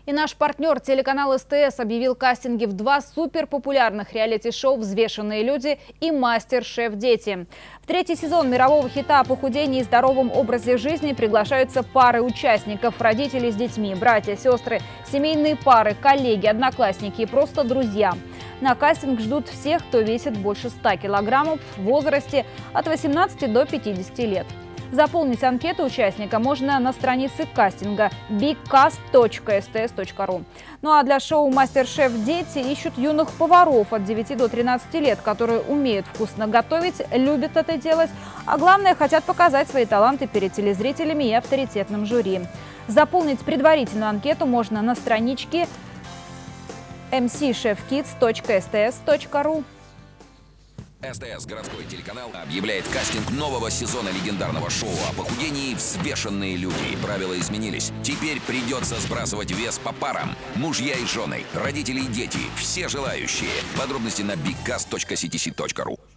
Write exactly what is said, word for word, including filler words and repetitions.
И наш партнер телеканал СТС объявил кастинги в два суперпопулярных реалити-шоу «Взвешенные люди» и «Мастер-шеф Дети». В третий сезон мирового хита о похудении и здоровом образе жизни приглашаются пары участников, родители с детьми, братья, сестры, семейные пары, коллеги, одноклассники и просто друзья. На кастинг ждут всех, кто весит больше ста килограммов в возрасте от восемнадцати до пятидесяти лет. Заполнить анкету участника можно на странице кастинга биг каст точка эс тэ эс точка ру. Ну а для шоу «Мастер-шеф Дети» ищут юных поваров от девяти до тринадцати лет, которые умеют вкусно готовить, любят это делать, а главное, хотят показать свои таланты перед телезрителями и авторитетным жюри. Заполнить предварительную анкету можно на страничке эм си шеф кидс точка эс тэ эс точка ру. СТС городской телеканал объявляет кастинг нового сезона легендарного шоу о похудении «Взвешенные люди». Правила изменились. Теперь придется сбрасывать вес по парам. Мужья и жены, родители и дети, все желающие. Подробности на биг каст точка си ти си точка ру.